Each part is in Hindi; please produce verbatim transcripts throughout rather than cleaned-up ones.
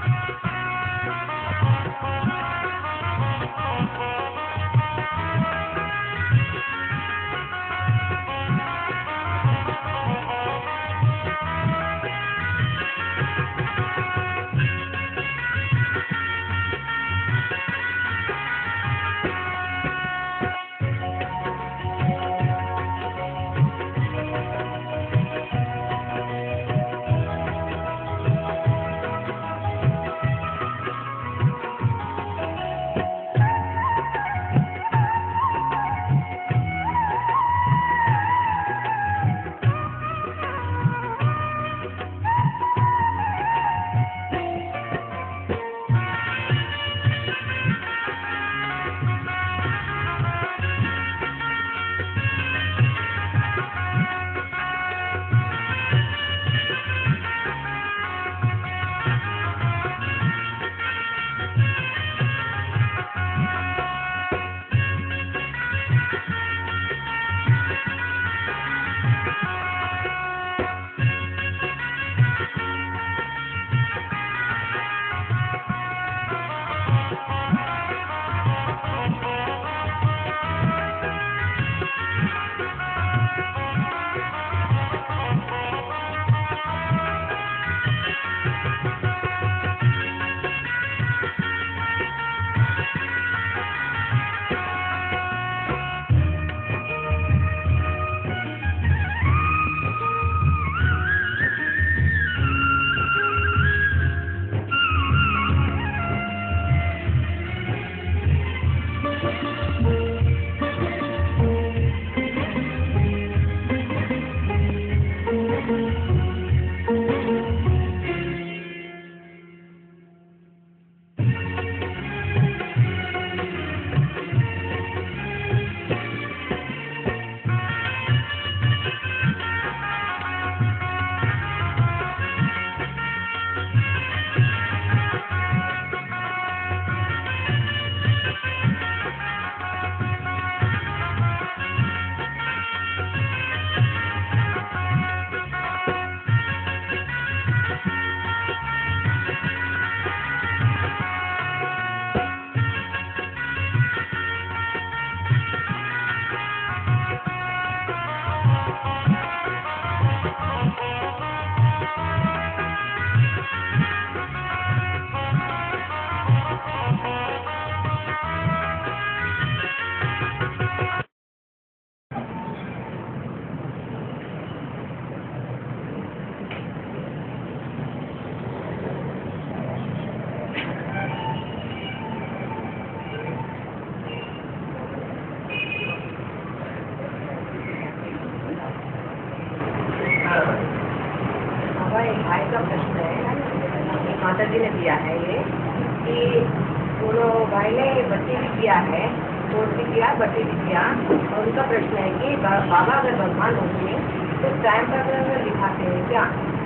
माता जी ने दिया है ये कि दोनों भाई ने बच्ची भी किया है, कोर्स भी किया, बच्ची भी किया। और उनका प्रश्न है कि बाबा अगर भगवान होंगे तो टाइम पर लिखाते हैं क्या?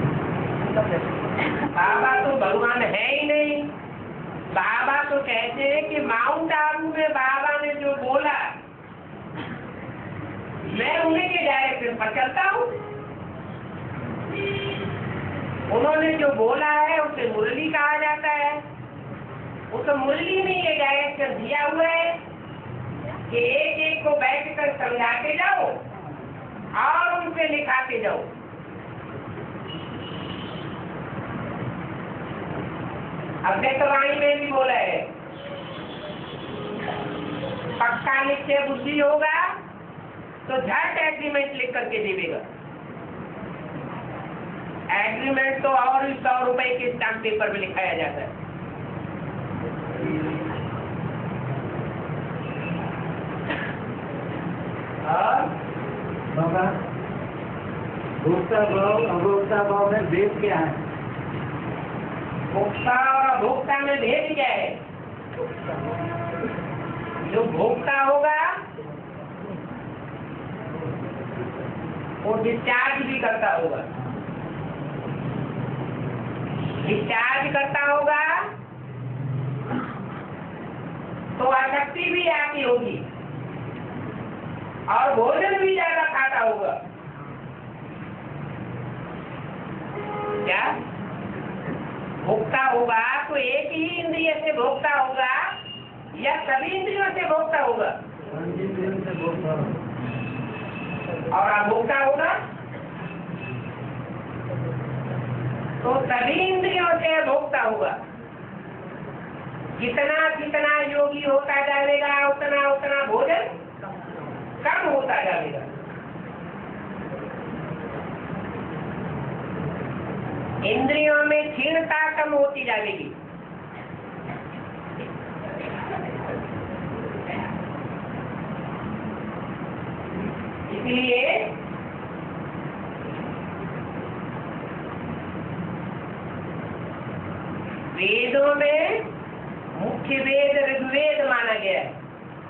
उनका प्रश्न। बाबा तो भगवान है ही नहीं। बाबा तो कहते हैं कि माउंट आबू में बाबा ने जो बोला मैं उन्हीं के डायरेक्शन पर चलता हूँ। उन्होंने जो बोला है उसे मुरली कहा जाता है। उस मुरली में ये डायरेक्शन दिया हुआ है कि एक एक को बैठ कर समझाते जाओ और उनसे लिखाते जाओ। अव्यक्तवाणी में भी बोला है पक्का निश्चय बुद्धि होगा तो झट एग्रीमेंट लिख करके देगा। एग्रीमेंट तो और सौ रुपए के स्टाम्प पेपर में लिखाया जाता है। और बाबा भोक्ता भाव अभोक्ता भाव में भेद क्या है? भोक्ता और अभोक्ता में भेद क्या है? जो भोक्ता होगा वो डिस्चार्ज भी करता होगा। डिस्चार्ज करता होगा तो आसक्ति भी आती होगी और भोजन भी ज्यादा खाता होगा। क्या भोक्ता होगा तो एक ही इंद्रिय से भोक्ता होगा या सभी इंद्रियों से भोक्ता होगा? पंचेंद्रियों से भोक्ता हो। और अभोक्ता होगा तो सभी इंद्रियों से भोक्ता होगा। जितना जितना योगी होता जाएगा उतना उतना भोजन कम होता जाएगा। इंद्रियों में क्षीणता कम होती जाएगी। इसलिए वेदों में मुख्य वेद ऋग्वेद माना गया है।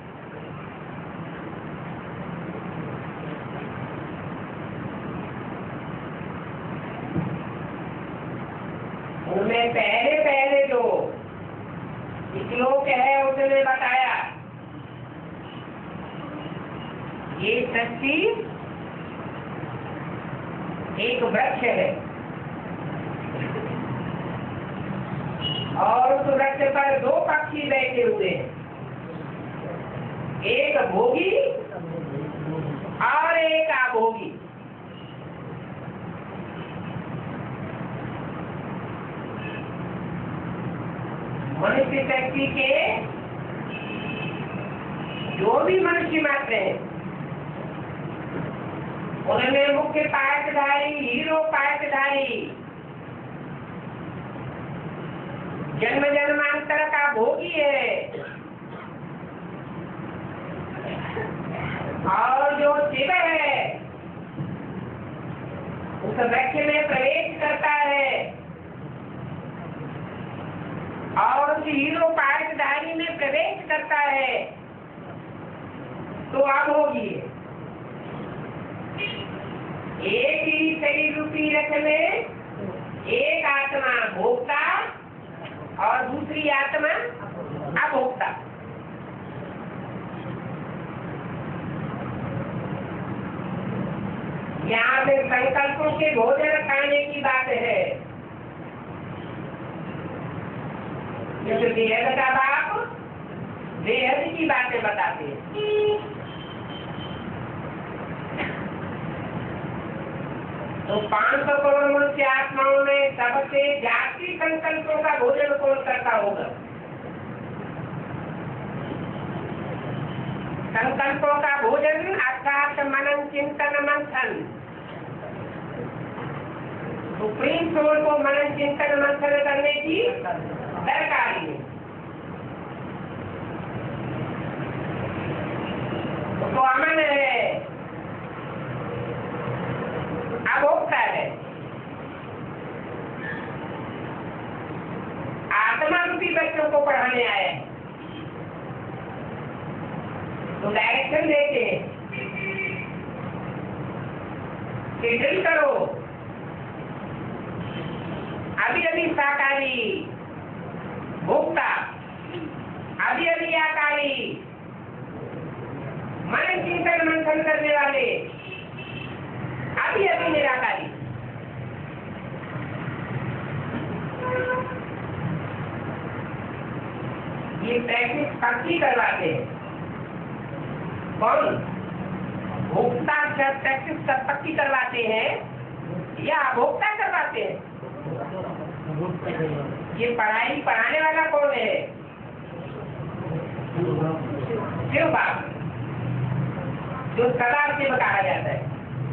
उनमें पहले पहले जो श्लोक है उसने बताया ये सृष्टि एक वृक्ष है और उस वृक्ष पर दो पक्षी बैठे हुए हैं, एक भोगी और एक अभोगी। मनुष्य शक्ति के जो भी मनुष्य मात्र हैं उनमें मुख्य पाठधारी हीरो पाठधारी जन्म जन्मांतर का भोगी है और जो शिव है उस वृक्ष में प्रवेश करता है और उस हीरो पाठधारी में प्रवेश करता है तो अभोगी है। एक ही शरीर रूपी रथ में एक आत्मा भोक्ता और दूसरी आत्मा अभोक्ता। यहाँ पे संकल्पों के भोजन खाने की बात है। जैसे बेहद का बाप बेहद की बातें बताते हैं। तो पांच सौ करोड़ मनुष्य आत्माओं में सबसे जाति संकल्पों का भोजन कौन करता होगा? संकल्पों का भोजन अर्थात मनन चिंतन मंथन। सुप्रीम सोल को मनन चिंतन मंथन करने की दरकारी है। तो अमन है, अभोक्ता है। आत्मा रूपी बच्चों को पढ़ाने आए हैं तो डायरेक्शन देते हैं कि ड्रिल करो। अभी अभी साकारी भोक्ता, अभी अभी आकारी मन चिंतन मंथन करने वाले, अभी अभी निराकारी। ये प्रैक्टिस पक्की करवाते हैं। कौन? भोक्ता जब प्रैक्टिस कर पक्की करवाते हैं या अभोक्ता करवाते हैं? ये पढ़ाई पढ़ाने वाला कौन है? शिव बाप, जो सदा शिव कहा जाता है।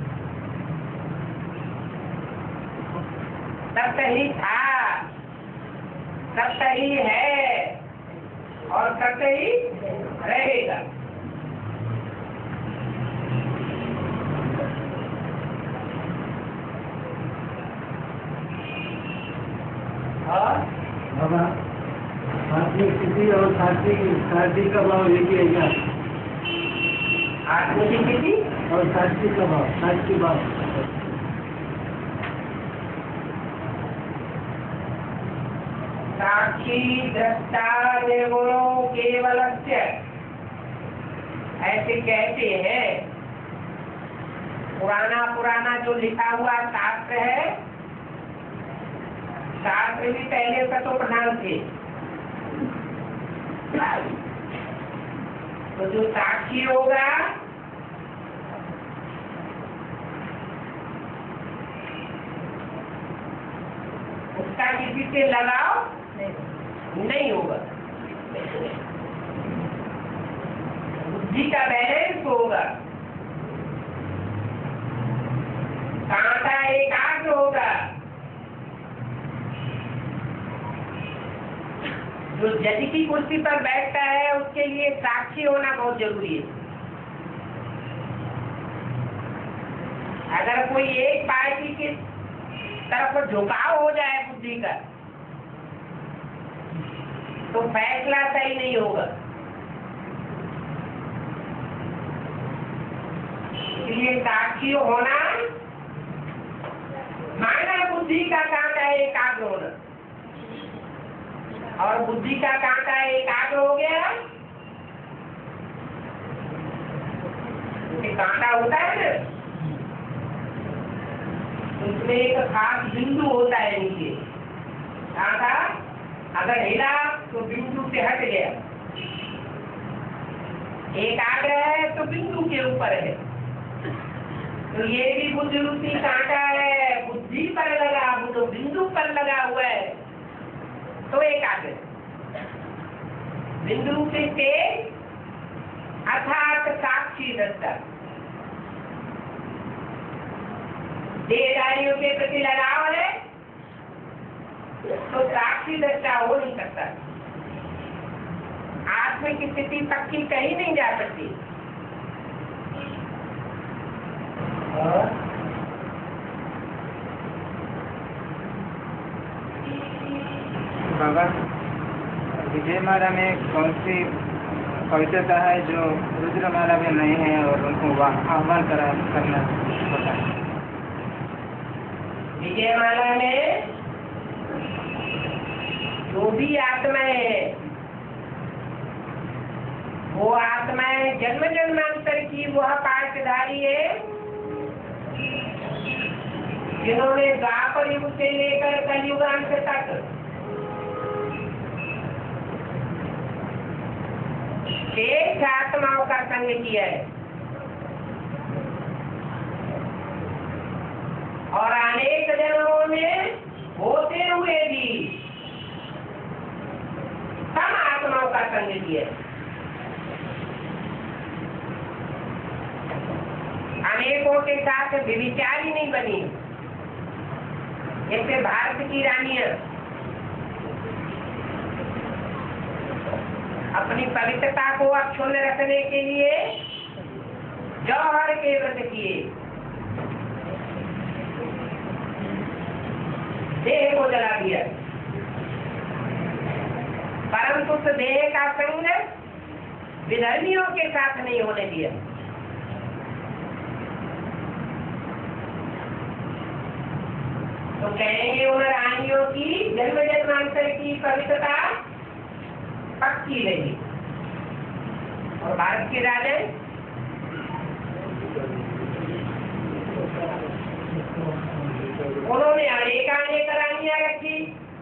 सब सही था, सब सही है और सब सही रहेगा। और बाबा सात्विक स्थिति और सात्विक सात्विक का भाव एक ही है क्या? आत्मिक स्थिति और सात्विक का भाव, सात्विक भाव साक्षी दृष्टा निर्गुणो केवलस्य, ऐसे कहते हैं। पुराना पुराना जो लिखा हुआ शास्त्र है शास्त्र भी पहले सतो प्रधान थे। तो जो साक्षी होगा उसका किसी से लगाव नहीं होगा, बुद्धि का बैलेंस होगा, कांटा एकाग्र होगा। जो जज की कुर्सी पर बैठता है उसके लिए साक्षी होना बहुत जरूरी है। अगर कोई एक पार्टी की तरफ झुकाव हो जाए बुद्धि का तो फैसला सही नहीं होगा। इसलिए साक्षी होना माना बुद्धि का कांटा एकाग्र होना, और बुद्धि का कांटा एकाग्र हो गया, कांटा होता है ना, उसमें एक खास बिंदु होता है नीचे, कांटा अगर हिला तो बिंदु से हट गया, एकाग्र है तो बिंदु के ऊपर है। तो ये भी बुद्धि रूपी कांटा है, बुद्धि पर लगा, तो बिंदु पर लगा हुआ है तो एकाग्र। बिंदु से तेज अर्थात साक्षी दृष्टा, देहधारियों के प्रति लगाव है तो साक्षी दृष्टा हो नहीं सकता। आत्म की स्थिति पक्की कहीं नहीं जा सकती। बाबा, विजय माला में कौन सी पवित्रता है जो रुद्र माला में नहीं है और उनको आह्वान करा करना होता है? विजय माला में जो भी आत्माएं है वो आत्माएं जन्म जन्मांतर की वह पाठधारी है जिन्होंने द्वापर युग से लेकर कलयुगांत तक एक आत्माओं का संग किया है और अनेक जन्मों में होते हुए भी सम आत्माओं का संग किया है। अनेकों के साथ व्यभिचारी नहीं बनी, जैसे भारत की रानियां अपनी पवित्रता को अक्षुण्ण रखने के लिए जौहर के व्रत किए, देह को जला दिया, परंतु उस देह का संग विधर्मियों के साथ नहीं होने दिया। तो कहेंगे उन रानियों की जन्म जन्मांतर की पवित्रता पक्की रही, और भारत के राजा उन्होंने अनेक अनेक रानियां रखी,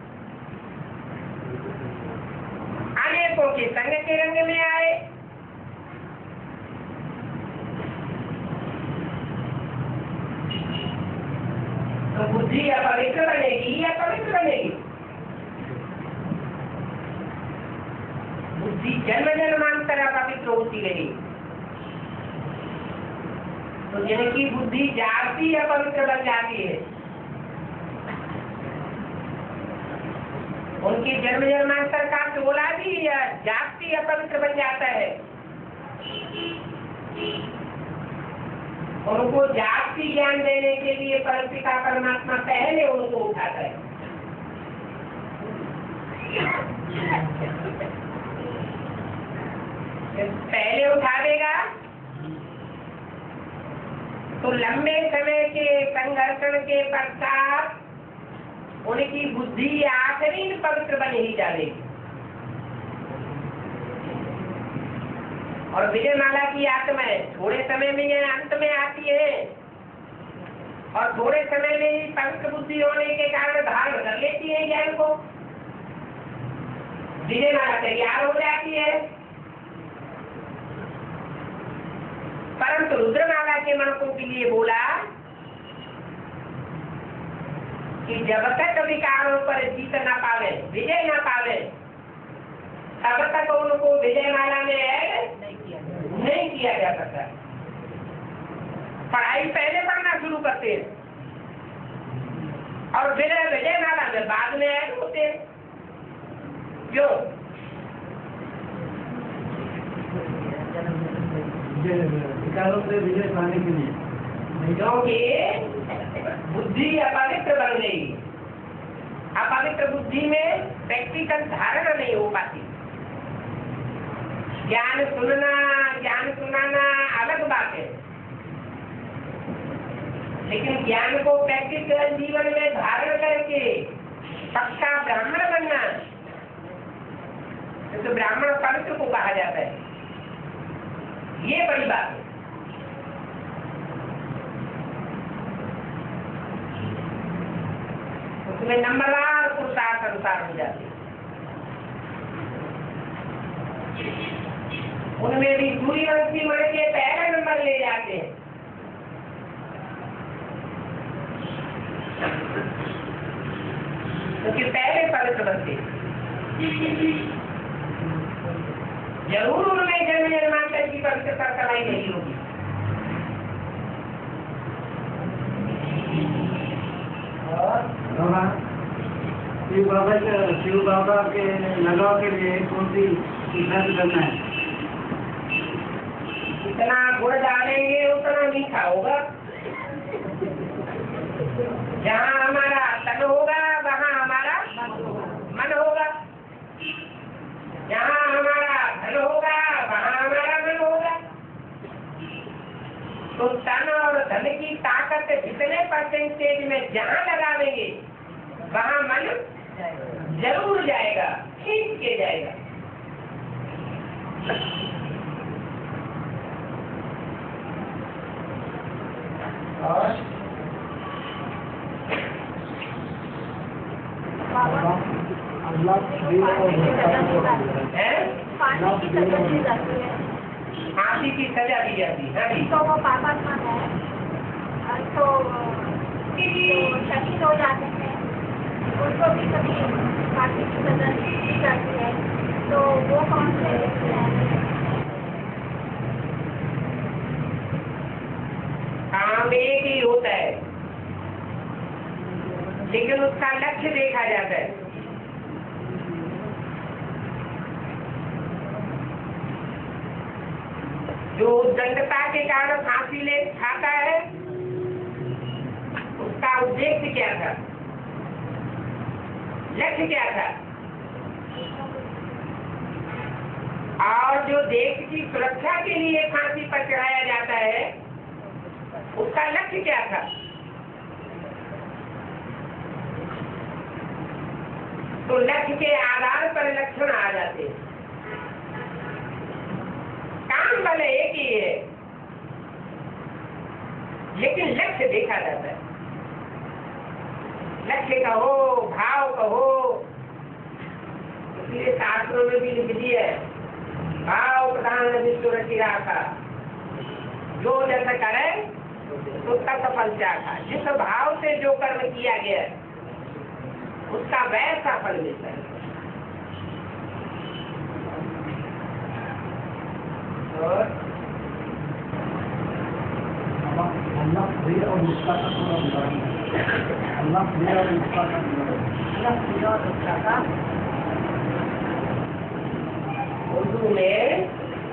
अनेकों के संग के रंग में आए। तो बुद्धि अपवित्र बनेगी या पवित्र बनेगी? बुद्धि जन्म जन्मांतर अपवित्र होती रही। तो जिनकी बुद्धि जागती अपवित्र बन जाती है उनकी जन्म जन्मांतर का टोला भी जागती अपवित्र बन जाता है। उनको जागती ज्ञान देने के लिए परमपिता परमात्मा पहले उनको उठाता है। पहले उठा देगा तो लंबे समय के संघर्षण के पश्चात उनकी बुद्धि आखिरी में पवित्र बन ही जाएगी। और विजय माला की आत्माएं थोड़े समय में यह अंत में आती है, और थोड़े समय में ही पवित्र बुद्धि होने के कारण धारण कर लेती है ज्ञान को, विजय माला तैयार हो जाती है। परंतु रुद्रमाला के मनकों के लिए बोला कि जब तक विकारों पर जीत ना पावे, विजय ना पावे, तब तक उनको विजय माला में ऐड नहीं किया नहीं किया जा सकता। पढ़ाई पहले पढ़ना शुरू करते हैं और फिर विजय माला में बाद में ऐड होते हैं। क्यों? विकारों से विजय पाने के लिए, क्योंकि बुद्धि अपवित्र बन गई। अपवित्र बुद्धि में प्रैक्टिकल धारणा नहीं हो पाती। ज्ञान सुनना, ज्ञान सुनाना अलग बात है, लेकिन ज्ञान को प्रैक्टिकल जीवन में धारण करके पक्का ब्राह्मण बनना, तो ब्राह्मण पवित्र को कहा जाता है। ये बड़ी बात है। उसमें नंबरवार पुरुषार्थ अनुसार हो जाते, उनमें भी सूर्यवंशी मण के पहला नंबर ले जाते हैं। क्योंकि पहले पवित्र बनते, जरूर उनमें जन्म जन्मांतर की पवित्रता कलाई नहीं होगी। बाबा शिव बाबा के शिव बाबा के लगाव के लिए कौन सी सिद्धांत करना है? जितना गुड़ डालेंगे उतना मीठा होगा। जहाँ हमारा तन होगा वहाँ हमारा मन होगा, जहाँ हमारा धन होगा वहाँ हमारा मन होगा। तो तन और धन की ताकत जितने परसेंटेज में जहाँ लगावेंगे वहाँ मन जरूर जाएगा, खींच के जाएगा। और अल्लाह है फांसी की सजा दी जाती है, फांसी की सजा दी जाती है। तो वो पापात्मा है, तो तो शहीद हो जाते हैं, उनको भी कभी फांसी की सजा दी जाती है। तो वो कौन से हैं? काम एक ही होता है, लेकिन उसका लक्ष्य देखा जाता है। जो दंडता के कारण फांसी ले खाता है, उसका उद्देश्य क्या था, लक्ष्य क्या था? और जो देश की सुरक्षा के लिए फांसी पर चढ़ाया जाता है, उसका लक्ष्य क्या था? तो लक्ष्य के आधार पर लक्षण आ जाते हैं। काम भले एक ही है, लेकिन लक्ष्य देखा जाता है। लक्ष्य कहो, भाव कहो, इसलिए शास्त्रों में भी लिख दिया है, भाव प्रधान विश्व रची राखा, जो जैसा करे उसका सफल चाखा। जिस भाव से जो कर्म किया गया उसका वैसा फल मिलता है। और अल्लाह प्रिय और निष्ठा का थोड़ा उदाहरण है। अल्लाह प्रिय और निष्ठा का अल्लाह प्रिय और निष्ठा का उर्दू में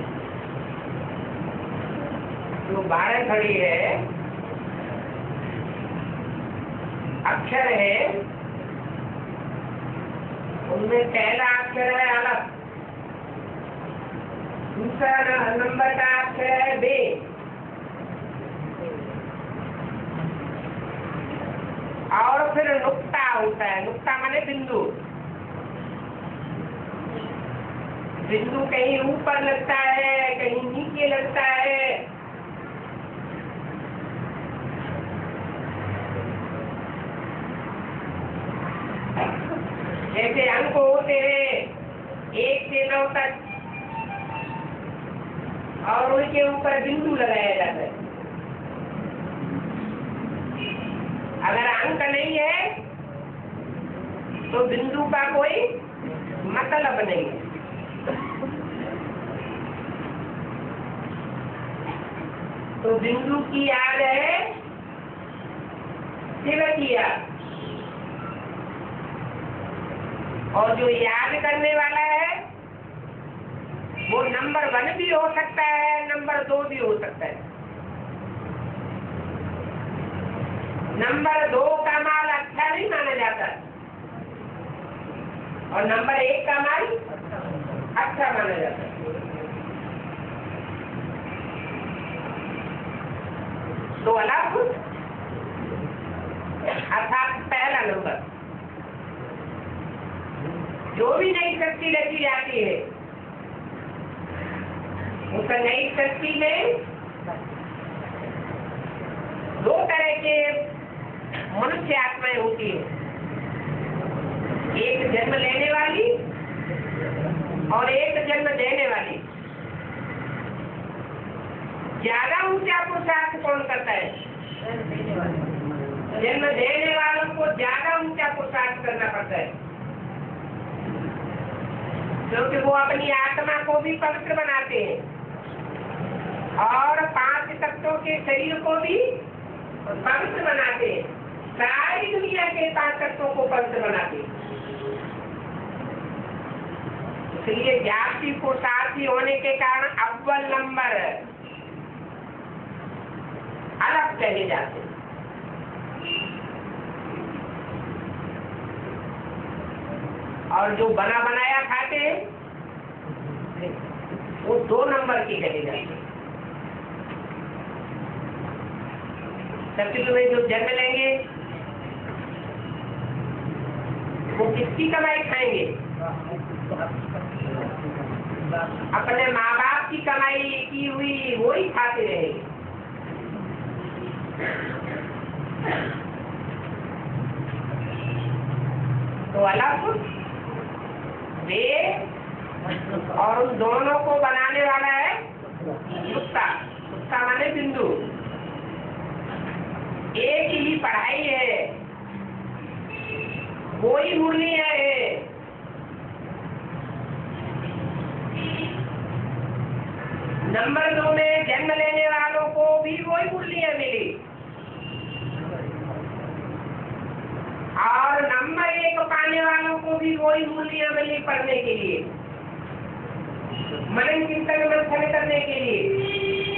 जो बारह खड़ी है, अक्षर है, उनमें पहला अक्षर है अलग, दूसरा नंबर का अक्षर है बे, और फिर नुक्ता होता है। नुक्ता माने बिंदु। बिंदु कहीं ऊपर लगता है, कहीं नीचे लगता है। जैसे अंक होते हैं एक से नौ तक और उनके ऊपर बिंदु लगाया जाता है। अगर अंक नहीं है तो बिंदु का कोई मतलब नहीं है। तो बिंदु की याद है शिव की याद, और जो याद करने वाला है वो नंबर वन भी हो सकता है, नंबर दो भी हो सकता है। नंबर दो का माल अच्छा नहीं माना जाता और नंबर एक का माल अच्छा माना जाता है। तो अलग अर्थात पहला नंबर जो भी नई शक्ति रची जाती है उस नई शक्ति में दो तरह के मनुष्य आत्माएं होती है, एक जन्म लेने वाली और एक जन्म देने वाली। ज्यादा ऊंचा पुरुषार्थ कौन करता है? जन्म देने वालों को ज्यादा ऊंचा पुरुषार्थ करना पड़ता है, क्योंकि वो अपनी आत्मा को भी पवित्र बनाते हैं और पांच तत्वों के शरीर को भी पवित्र बनाते हैं, सारी दुनिया के पांच तत्वों को पवित्र बनाते हैं। इसलिए जाति पुरुषार्थी होने के कारण अव्वल नंबर अलग चले जाते हैं। और जो बना बनाया खाते हैं वो दो नंबर के कहे जाते हैं। सत्युग में जो जन्म लेंगे वो किसकी कमाई खाएंगे? अपने माँ बाप की कमाई की हुई वो ही खाते रहेंगे। तो अलग वे और उन दोनों को बनाने वाला है कुत्ता। कुत्ता माने बिंदु। एक ही पढ़ाई है, वही मुरली है। नंबर दो में जन्म लेने वालों को भी वही मुरलियां मिली और नंबर एक पाने वालों को भी वही मुरलियां मिली पढ़ने के लिए, मनन चिंतन मंथन करने के लिए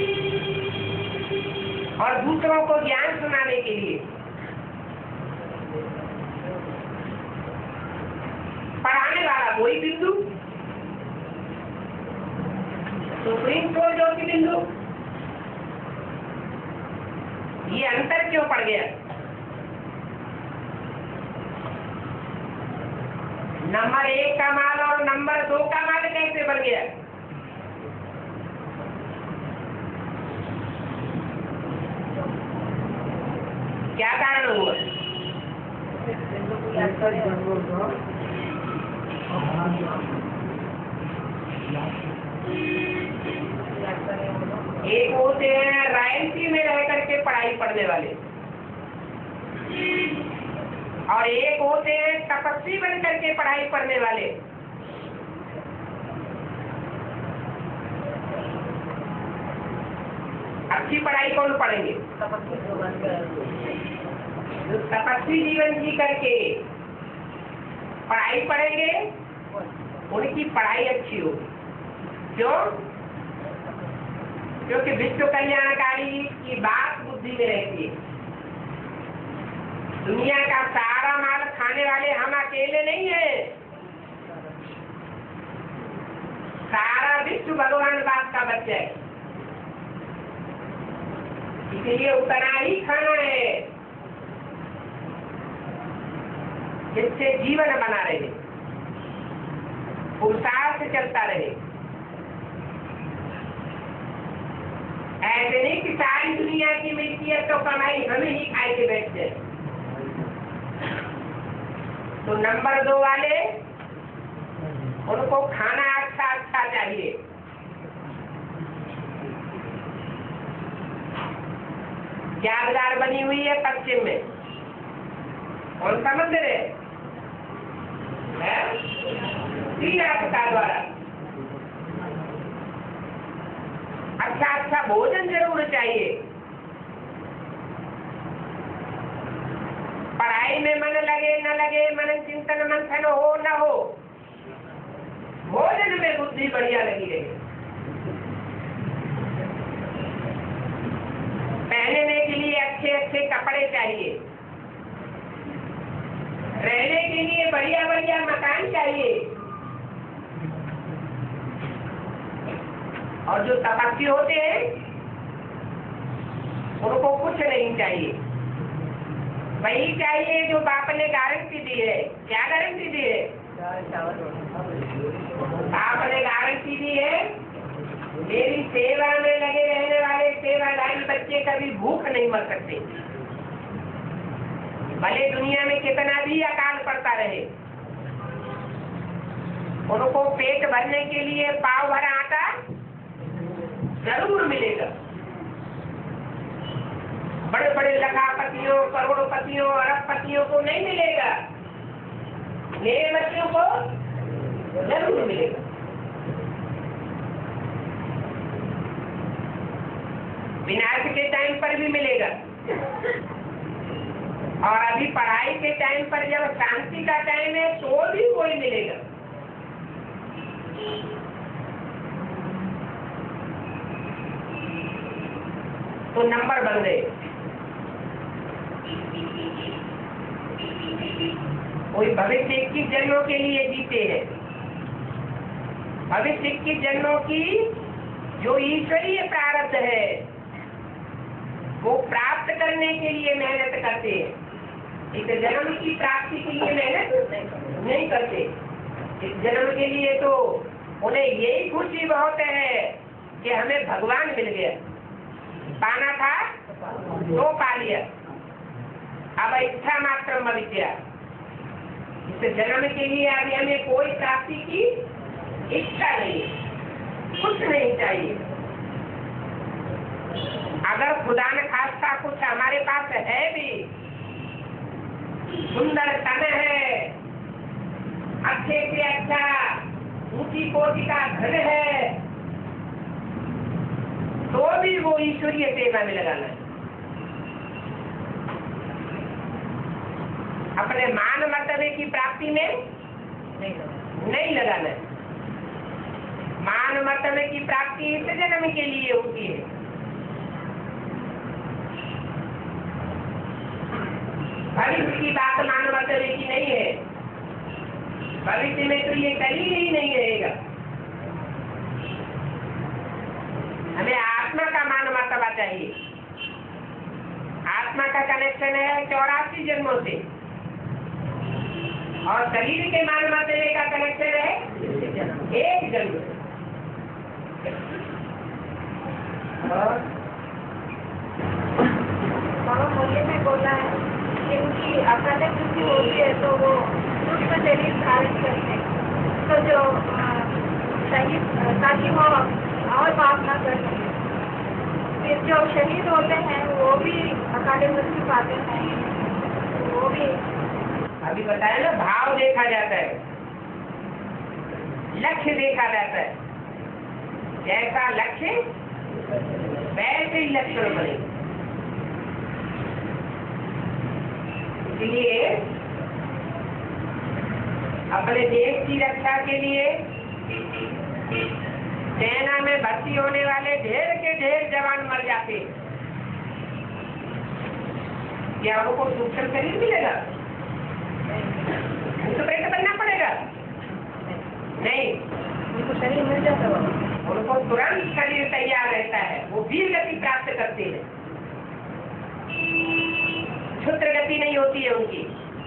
और दूसरों को ज्ञान सुनाने के लिए। पढ़ाने वाला वही बिंदु, सुप्रीम कोर्ट ज्योति बिंदु। ये अंतर क्यों पड़ गया? नंबर एक का माल और नंबर दो का माल कैसे बन गया? क्या कारण हुआ? एक होते हैं रायल्टी में रह करके पढ़ाई पढ़ने वाले और एक होते हैं तपस्वी बन करके पढ़ाई पढ़ने वाले। अच्छी पढ़ाई कौन पढ़ेंगे? जो तपस्वी जीवन जी करके पढ़ाई पढ़ेंगे उनकी पढ़ाई अच्छी होगी। क्यों? क्योंकि विश्व कल्याणकारी की बात बुद्धि में रहती है। दुनिया का सारा माल खाने वाले हम अकेले नहीं है, सारा विश्व भगवान बाप का बच्चा है। इसलिए उतना ही खाना है जिससे जीवन बना रहे, पुरुषार्थ चलता रहे। ऐसे नहीं कि सारी दुनिया की मिलती है तो कमाई हम ही खाए के बैठते। तो नंबर दो वाले उनको खाना अच्छा अच्छा चाहिए। यादगार बनी हुई है पश्चिम में, कौन सा मंदिर है, है? श्रीनाथ का द्वारा। अच्छा अच्छा भोजन जरूर चाहिए। पढ़ाई में मन लगे न लगे, मन चिंतन मंथन हो न हो, भोजन में बुद्धि बढ़िया लगी रही। पहनने के लिए अच्छे अच्छे कपड़े चाहिए, रहने के लिए बढ़िया बढ़िया मकान चाहिए, और जो तपस्वी होते हैं उनको कुछ नहीं चाहिए, वही चाहिए जो बाप ने गारंटी दी है। क्या गारंटी दी है? बाप ने गारंटी दी है, मेरी सेवा में लगे रहने वाले सेवादारी बच्चे कभी भूख नहीं मर सकते, भले दुनिया में कितना भी अकाल पड़ता रहे। उनको पेट भरने के लिए पाव भर आटा जरूर मिलेगा। बड़े बड़े लखापतियों, करोड़पतियों, अरबपतियों को नहीं मिलेगा, मेरे बच्चों को जरूर मिलेगा। विनाश के टाइम पर भी मिलेगा, और अभी पढ़ाई के टाइम पर जब शांति का टाइम है तो भी कोई मिलेगा। तो नंबर बन गए। कोई भविष्य इक्कीस जन्मों के लिए जीते हैं, भविष्य इक्कीस जन्मों की जो ईश्वरीय प्रारब्ध है वो प्राप्त करने के लिए मेहनत करते हैं। इस जन्म की प्राप्ति के लिए मेहनत नहीं करते। इस जन्म के लिए तो उन्हें यही खुशी बहुत है कि हमें भगवान मिल गया, पाना था तो पा लिया, अब इच्छा मात्र विद्या। इस जन्म के लिए अभी हमें कोई प्राप्ति की इच्छा नहीं, कुछ नहीं चाहिए। अगर खुदा न खास्ता कुछ हमारे पास है भी, सुंदर तन है, अच्छे से अच्छा ऊंची कोटि का घर है, तो भी वो ईश्वरीय सेवा में लगाना है। अपने मान मर्तबे की प्राप्ति में नहीं लगाना है। मान मर्तबे की प्राप्ति इस जन्म के लिए होती है। भविष्य की बात मान मर्तबे की नहीं है, भविष्य में तो ये कहीं ही नहीं रहेगा। हमें आत्मा का मान मर्तबा चाहिए। आत्मा का कनेक्शन है चौरासी जन्मों से, और शरीर के मान मर्तबे का कनेक्शन है एक जन्म से। बाबा मूल्य में बोला है कि उनकी अकाल मृत्यु होती है तो वो सूक्ष्म शरीर धारण करते हैं, तो जो शहीद ताकि वो और पाप न कर सके। फिर जो शहीद होते हैं वो भी अकाल मृत्यु पाते हैं, वो भी अभी बताया ना, भाव देखा जाता है, लक्ष्य देखा जाता है। जैसा लक्ष्य वैसे ही लक्षण बने। इसलिए अपने देश की रक्षा के लिए सेना में भर्ती होने वाले ढेर के ढेर जवान मर जाते। क्या उनको सूक्ष्म शरीर मिलेगा? उनको पेट बनना पड़ेगा? नहीं, उनको शरीर मिल जाता है, उनको तुरंत शरीर तैयार रहता है, वो वीर गति प्राप्त करते हैं, क्षुद्र गति नहीं होती है उनकी।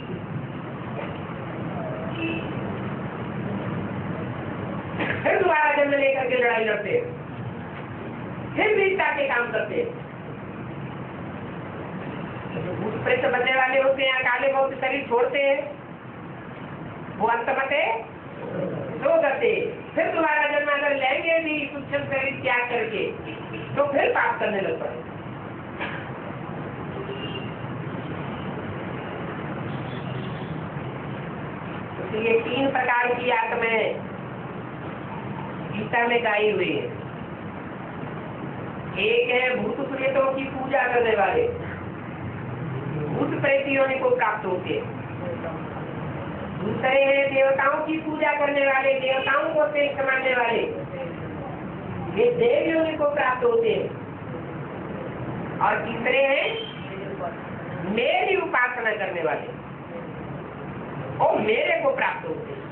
फिर दोबारा जन्म लेकर के लड़ाई लड़ते, फिर वीरता के काम करते। भूत प्रेत बनने वाले होते हैं, काले बहुत शरीर छोड़ते हैं, वो अंतमते रोदते, फिर दोबारा जन्मांतर लेंगे भी सूक्ष्म शरीर त्याग करके, तो फिर पाप करने लग पड़े। तो ये तीन प्रकार की आत्माएं गीता में गाई हुई है। एक है भूत प्रेतों की पूजा करने वाले, भूत प्रेत योनि को प्राप्त होते हैं। दूसरे हैं देवताओं की पूजा करने वाले, देवताओं को श्रेष्ठ मानने वाले, ये देव योनि को प्राप्त होते हैं। और तीसरे हैं मेरी उपासना करने वाले और मेरे को प्राप्त होते हैं।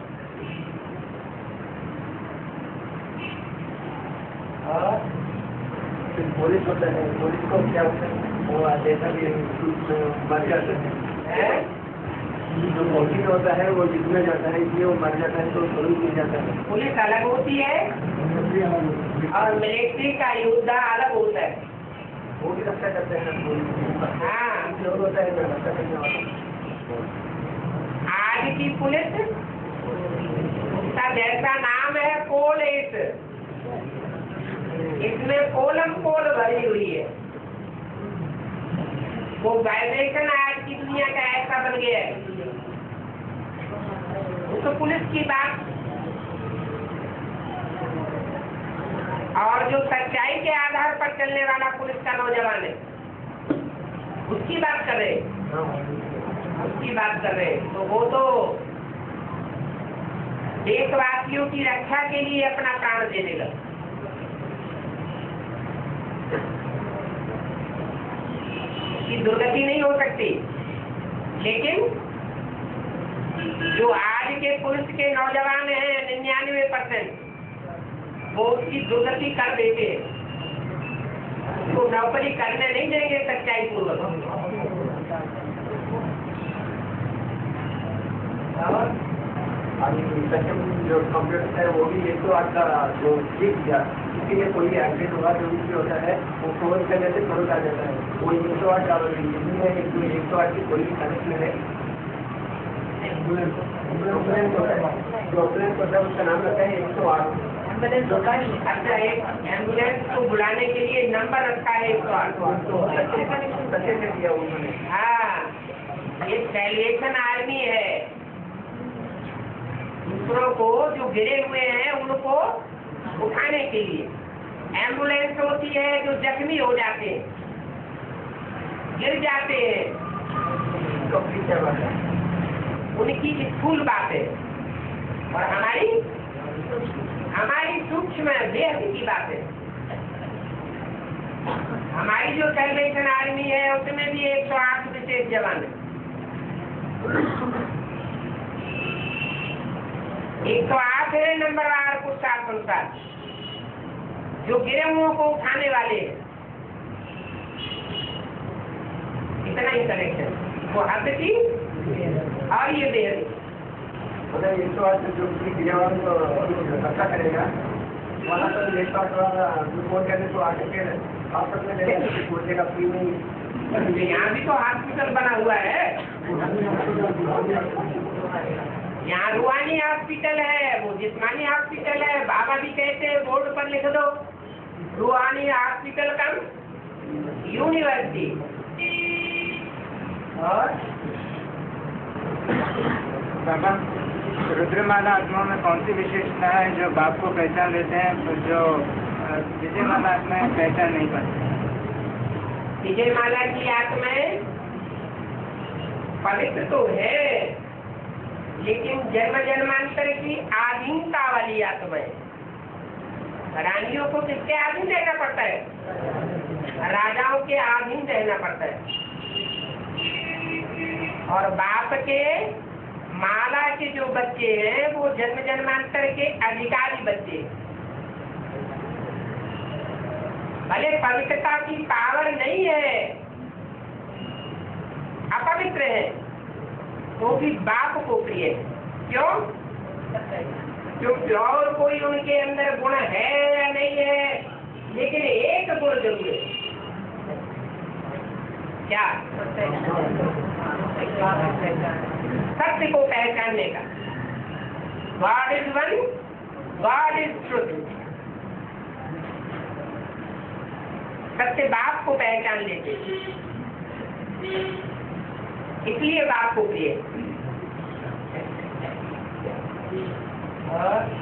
और पुलिस होता है, पुलिस को क्या होता है वो जैसा भी मर जाता है, जो पुलिस होता है वो जितना जाता है इसलिए वो मर जाता है, तो पुलिस मिल जाता है। पुलिस अलग होती है और मिलिट्री का योद्धा अलग होता है। वो भी रक्षा करते हैं पुलिस। हाँ, जो होता है मैं रक्षा करने वाला। आज की पुलिस, उसका जैसा नाम है पुलिस, इसमें कोलम कोल भरी हुई है। वो वाइब्रेशन आज की दुनिया का ऐसा बन गया है, तो पुलिस की बात। और जो सच्चाई के आधार पर चलने वाला पुलिस का नौजवान है, उसकी बात कर रहे उसकी बात कर रहे तो वो तो देशवासियों की रक्षा के लिए अपना प्राण दे देगा। की दुर्गति नहीं हो सकती, लेकिन जो आज के पुलिस के नौजवान हैं निन्यानवे परसेंट, वो उसकी दुर्गति कर देते हैं, तो नौकरी करने नहीं देंगे सच्चाई पूर्वक। जो कंप्यूटर है वो भी एक सौ आठ का जो सीख गया, इसके लिए कोई एक्सीडेंट हुआ जो भी होता है वो फोन करने से तुरंत आ जाता है। वो एक सौ आठ डॉलर एक सौ आठ की कोई भी कनेक्शन है, एम्बुलेंस होता है, जो एम्बुलेंस होता है उसका नाम रहता है एक सौ आठ। एम्बुलेंस होता है, अच्छा, एक एम्बुलेंस को बुलाने के लिए नंबर रखा है एक सौ आठ। अच्छे से दिया उन्होंने। हाँ, ये सैल्वेशन आर्मी है, दूसरों को जो गिरे हुए हैं उनको उठाने के लिए। एम्बुलेंस होती है जो जख्मी हो जाते हैं, गिर जाते हैं, उनकी स्थूल बात है। और हमारी हमारी सूक्ष्म देह की बात है। हमारी जो सैल्वेशन आर्मी है उसमें भी एक सौ आठ विशेष जवान है। एक सौ आठ है नंबर वार कुछ सात अनुसार, जो गिरे हुओं को उठाने वाले हैं। इतना ही कनेक्शन वो हद की और ये देर मतलब एक सौ आठ जो गिरे वालों को रक्षा करेगा, वहाँ पर एक सौ आठ वाला फोन करने को आके फिर हॉस्पिटल में लेने पूछेगा फ्री में। यहाँ भी तो हॉस्पिटल बना हुआ है, यहाँ रूहानी हॉस्पिटल है, वो जिस्मानी हॉस्पिटल है। बाबा भी कहते हैं बोर्ड पर लिख दो रूहानी हॉस्पिटल कम यूनिवर्सिटी। और बाबा, रुद्रमाला आत्माओं में कौन सी विशेषता है जो बाप को पहचान लेते हैं, जो विजयमाला आत्माएं पहचान नहीं पाती? विजयमाला की आत्माएं पवित्र तो है, लेकिन जन्म जन्मांतर की आधीनता वाली आत्माएं। रानियों को किसके अधीन रहना पड़ता है? राजाओं के अधीन रहना पड़ता है। और बाप के माला के जो बच्चे हैं वो जन्म जन्मांतर के अधिकारी बच्चे, भले पवित्रता की पावर नहीं है, अपवित्र है, तो भी बाप को प्रिय है। क्यों? क्योंकि और कोई उनके अंदर गुण है या नहीं है, लेकिन एक गुण जरूर है। क्या? सत्य को पहचानने का। God is one, God is truth. सत्य बाप को पहचान लेते, इसलिए बाप को प्रिय। और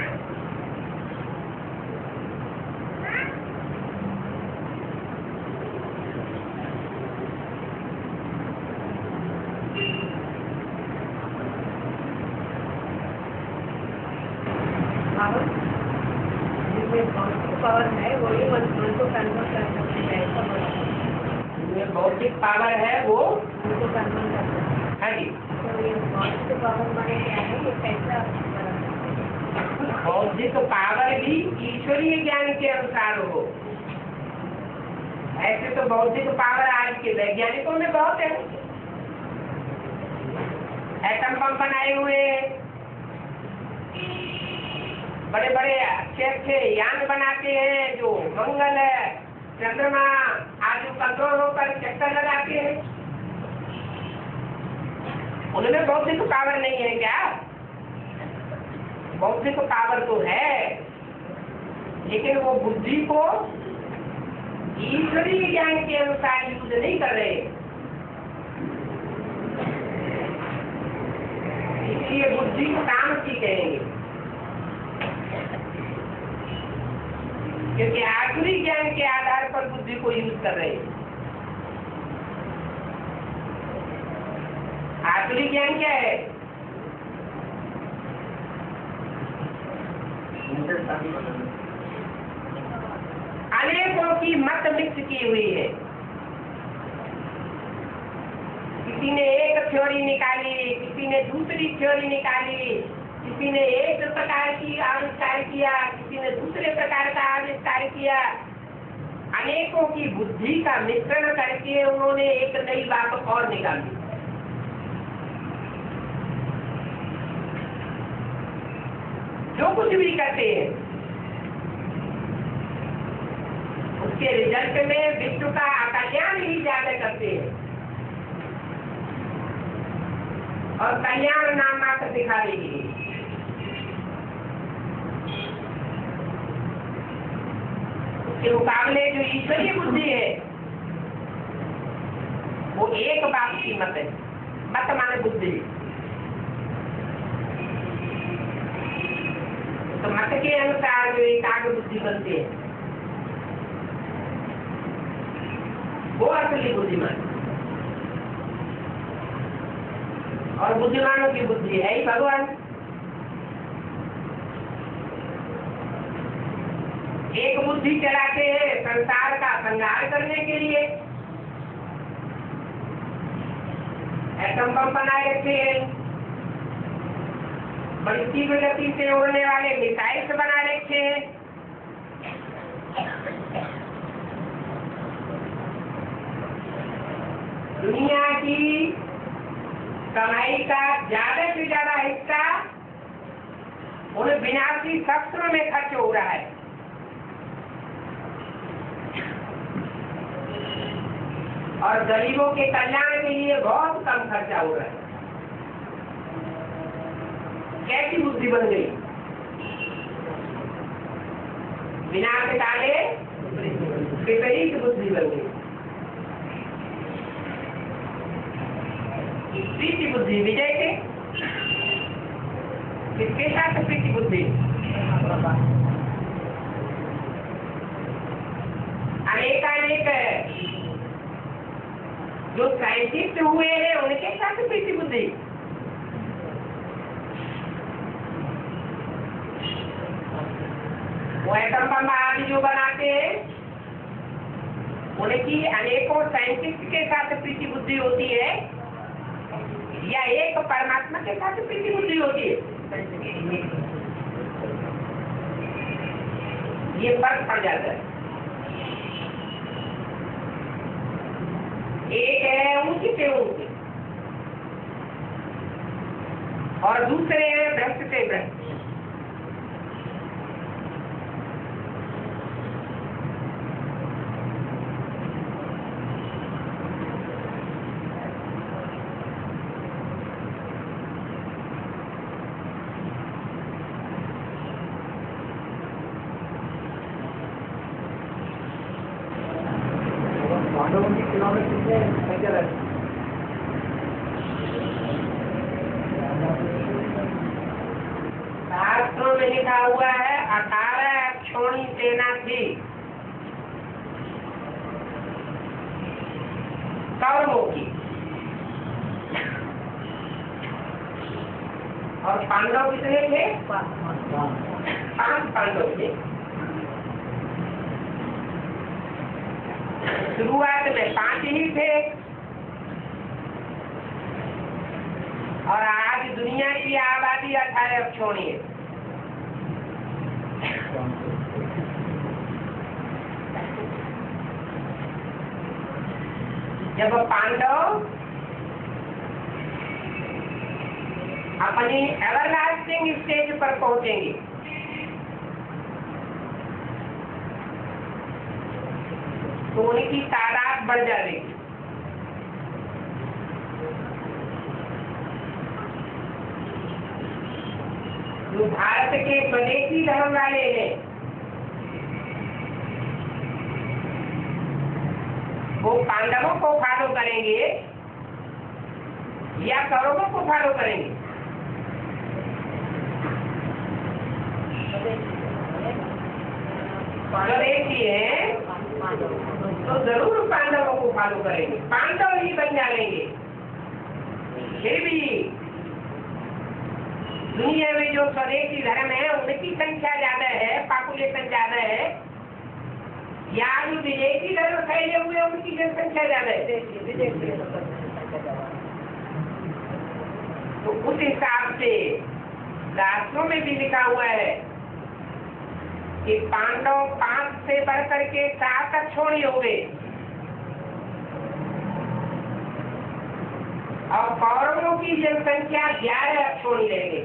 पावर है वो ही मन को कन्वर्ट कर सकती है, ऐसा बोला। जिसमें भौतिक पावर है वो उनको कन्वर्ट कर सकते हैं। हाँ जी, तो ये भौतिक पावर माने क्या है, ये कैसा बना सकते हैं? बौद्धिक पावर भी ईश्वरीय ज्ञान के अनुसार हो। ऐसे तो बौद्धिक पावर आज के वैज्ञानिकों में बहुत है। एटम बम बनाए हुए, बड़े बड़े अच्छे अच्छे यान बनाते हैं जो मंगल है, चंद्रमा आदि कंट्रोल होकर चक्कर लगाते हैं। उनमें बौद्धिक पावर नहीं है क्या? बौद्धिक पावर तो है, लेकिन वो बुद्धि को ईश्वरीय ज्ञान के अनुसार यूज नहीं कर रहे, इसलिए बुद्धि को तामसी कहेंगे। क्योंकि आसुरी ज्ञान के आधार पर बुद्धि को यूज कर रहे हैं। आसुरी ज्ञान क्या है? अनेकों की मत मिक्स की हुई है। किसी ने एक थ्योरी निकाली, किसी ने दूसरी थ्योरी निकाली, किसी ने एक प्रकार की आविष्कार किया, किसी ने दूसरे प्रकार का आविष्कार किया। अनेकों की बुद्धि का मिश्रण करके उन्होंने एक नई बात और निकाली। जो कुछ भी करते हैं उसके रिजल्ट में विश्व का कल्याण ही ज्यादा करते हैं और कल्याण नाम मात्र दिखा देगी। के मुकाबले जो ईश्वरीय बुद्धि है वो एक बात की मत है। मत माने बुद्धि, तो मत के अनुसार जो एकाग्र बुद्धि बनती है वो असली बुद्धिमान। और बुद्धिमानों की बुद्धि है ही भगवान। एक बुद्धि चलाते हैं संसार का संहार करने के लिए, एटम बम बनाए रखे हैं, बड़ी तीव्र गति से उड़ने वाले मिसाइल्स बना रखे हैं। दुनिया की कमाई का ज्यादा से ज्यादा हिस्सा उन विनाशी शस्त्रों में खर्च हो रहा है। और गरीबों के कल्याण के लिए बहुत कम खर्चा हो रहा है। कैसी बुद्धि बन गई? विनाश काले विपरीत बुद्धि बन गई। प्रीति बुद्धि विजय के किसके साथ प्रीति बुद्धि? अनेकानेक जो साइंटिस्ट हुए हैं उनके साथ प्रीति बुद्धि। वो एटम बम आदि जो बनाते हैं उनकी अनेकों साइंटिस्ट के साथ प्रीति बुद्धि होती है या एक परमात्मा के साथ प्रीति बुद्धि होती है? ये फर्क पड़ जाता है। एक है ऊंची से ऊंची और दूसरे हैं भ्रष्ट से भ्रष्ट। पांडवों की तुलना में कितने संख्या रहती शास्त्रों में लिखा हुआ है अठारह अक्षौणी सेना थी कौरवों की, और पांडव कितने थे? पांच पांडव थे। शुरुआत में पांच ही थे और आज दुनिया की आबादी अठारह अक्षौणी है। जब पांडव अपनी एवरलास्टिंग स्टेज पर पहुंचेंगे तो उनकी तादाद बढ़ जाएगी। जो भारत के स्वदेशी धर्म वाले हैं वो पांडवों को फॉलो करेंगे या कौरवों को फॉलो करेंगे? स्वदेशी है तो जरूर पांडवों को फॉलो करेंगे, पांडव ही बन जाएंगे। फिर भी दुनिया में जो स्वदेशी धर्म है उनकी संख्या ज्यादा है, पॉपुलेशन ज्यादा है, या जो विदेशी धर्म फैले हुए उनकी जनसंख्या ज्यादा है। तो उस हिसाब से शास्त्रों में भी लिखा हुआ है कि पांडव पांच से बढ़कर के सात अक्षौणी हो गए और कौरवों की जनसंख्या ग्यारह अक्षौणी रह गई।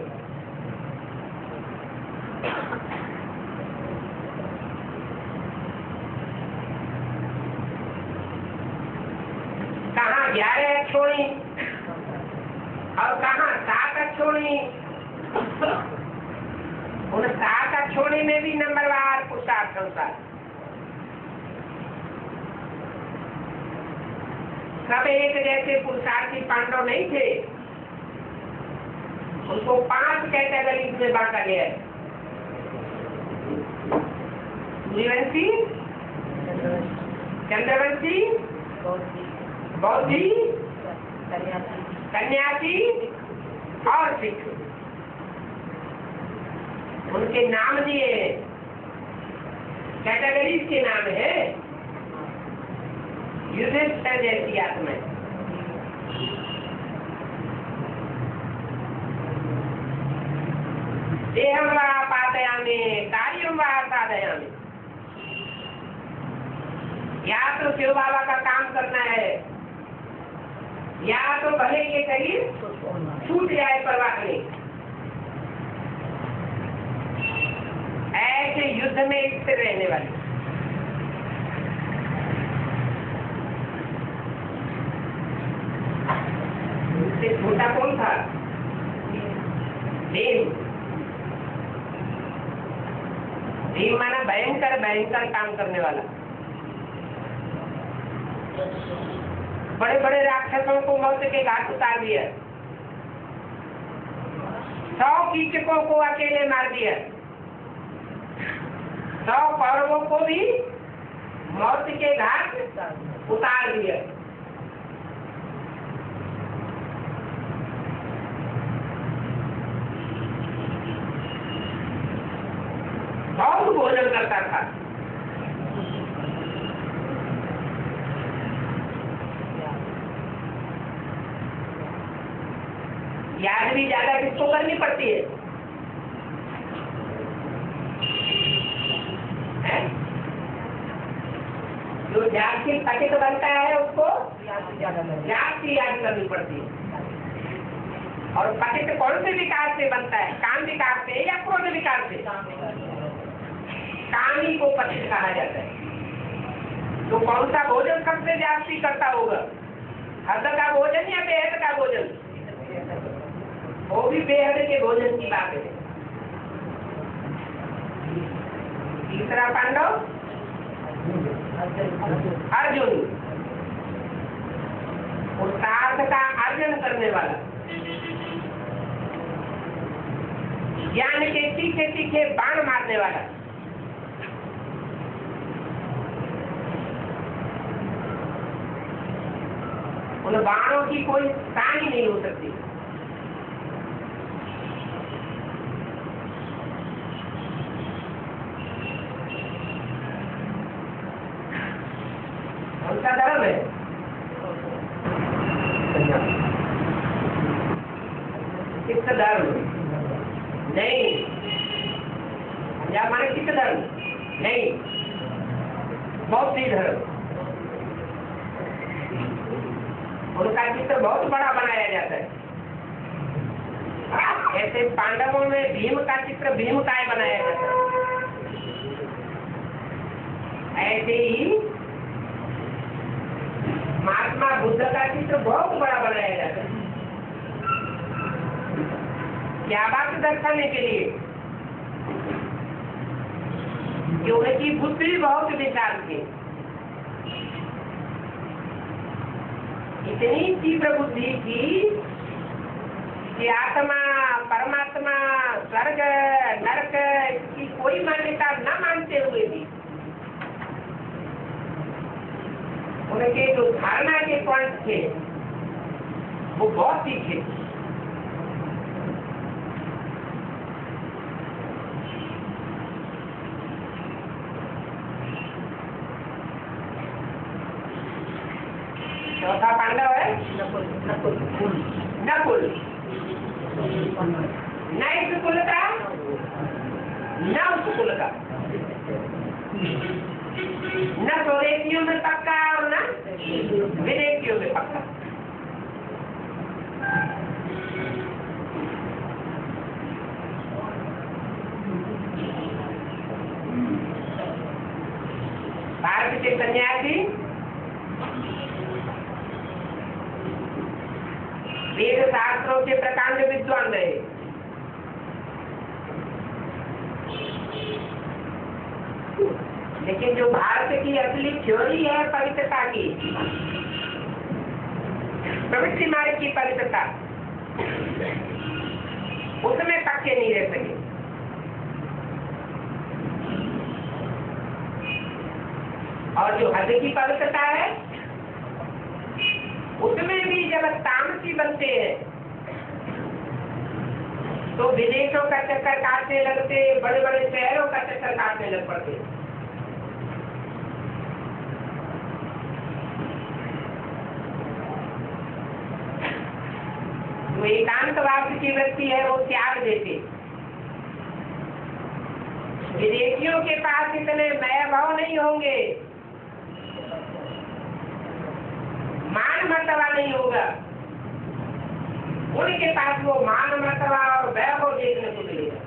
कहाँ ग्यारह अक्षौणी और कहाँ सात अक्षौणी। उन सात अक्षौणी में भी नंबरवार पुरुषार्थ अनुसार सब एक जैसे पुरुषार्थी पांडव नहीं थे, उनको पांच कैटेगरी में बांटा गया है। सूर्यवंशी, चंद्रवंशी, बौद्धि, सन्यासी और सिख। उनके नाम दिए कैटेगरीज के नाम है। युधिष्ठिर जैसी आत्मा, देहं वा पातयामि कार्यं वा साधयामि। या तो शिव बाबा का काम करना है या तो भले ये शरीर छूट जाए परवाह नहीं। ऐसे युद्ध में स्थिर रहने वाले। उससे छोटा कौन था? भीम। भीम माना भयंकर भयंकर काम करने वाला। बड़े बड़े राक्षसों को मौत के घाट उतार दिया, सौ कीचकों को अकेले मार दिया, सौ कौरवों को भी मौत के घाट उतार दिया। बहुत भोजन करता था। याद भी ज्यादा किसको करनी पड़ती है, है? जो जाति पतित बनता है उसको जाति याद करनी पड़ती है। और पतित कौन से विकार से बनता है? काम विकार से या क्रोध विकार से? कामी को पतित कहा जाता है। तो कौन सा भोजन सबसे जाति करता होगा? हद का भोजन या बेहद का भोजन? वो भी बेहद के भोजन की बात है। तीसरा पांडव अर्जुन। पुरुषार्थ का अर्जन करने वाला, ज्ञान के तीखे तीखे बाण मारने वाला, उन बाणों की कोई तान ही नहीं हो सकती। उनका धर्म है सिख धर्म नहीं, पंजाब माने सिख धर्म नहीं, बौद्ध धर्म। उनका चित्र बहुत बड़ा बनाया जाता है। ऐसे पांडवों में भीम का चित्र भीमकाय बनाया जाता है। ऐसे ही महात्मा बुद्ध का चित्र बहुत बड़ा बनाया जाता है। क्या बात दर्शाने के लिए कि उनकी बुद्धि बहुत विशाल थी, इतनी तीव्र बुद्धि थी कि आत्मा परमात्मा स्वर्ग नरक की कोई मान्यता न मानते हुए भी उनके जो धारणा के पॉइंट थे वो बहुत तीखे। चौथा पांडव है नकुल नकुल नकुल, न इस कुल का न उस कुल का, न स्वदेशियों में पक्का और न विदेशियों में पक्का। भारत के सन्यासी वेद शास्त्रों के प्रकांड विद्वान रहे, लेकिन जो भारत की असली थ्योरी है पवित्रता की, प्रवृत्ति मार्ग की पवित्रता, उसमें पक्के नहीं रह सके। और जो हद की पवित्रता है उसमें भी जब तामसी बनते हैं तो विदेशों का चक्कर काटने लगते, बड़े बड़े शहरों का चक्कर काटने लग पड़ते। जो एकांतवाद की वृत्ति है वो त्याग देते। विदेशियों के पास इतने नए भाव नहीं होंगे, मान मर्तबा नहीं होगा, उनके पास वो मान मर्तबा और वैभव देखने को मिलेगा।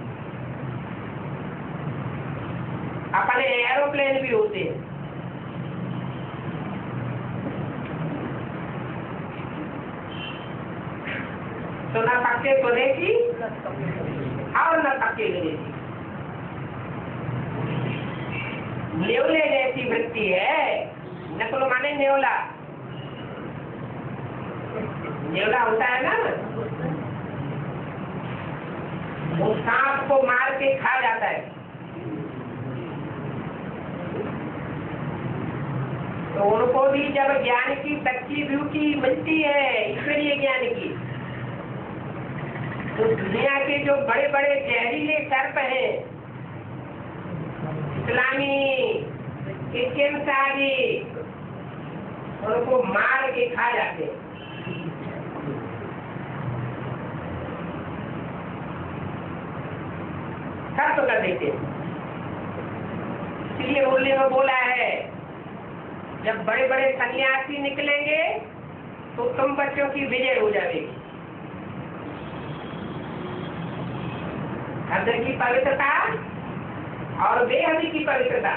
अपने एरोप्लेन भी होते हैं, तो न पक्के स्वदेशी और न पक्के विदेशी। न्योले जैसी वृत्ति है। नकुल माने न्योला, न्योला होता है ना, वो सांप को मार के खा जाता है। तो उनको भी जब ज्ञान की सच्ची ब्यूटी मिलती है, ईश्वरीय ज्ञान की, तो दुनिया के जो बड़े बड़े जहरीले सर्प हैं, इस्लामी क्रिश्चियन सादी, उनको मार के खा जाते हैं। खत्म कर देते। इसलिए मूल्य में बोला है जब बड़े बड़े सन्यासी निकलेंगे तो तुम बच्चों की विजय हो जाएगी। हद की पवित्रता और बेहदी की पवित्रता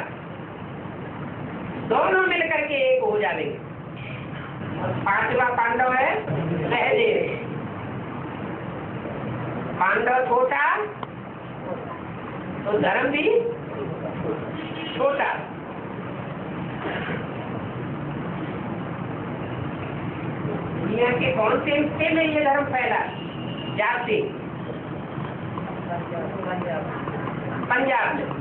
दोनों मिलकर के एक हो जाएंगे। और पांचवा पांडव है सहदेव। पांडव छोटा तो धर्म भी छोटा। दुनिया के कौन से हिस्से में ये धर्म फैला? जाते पंजाब में।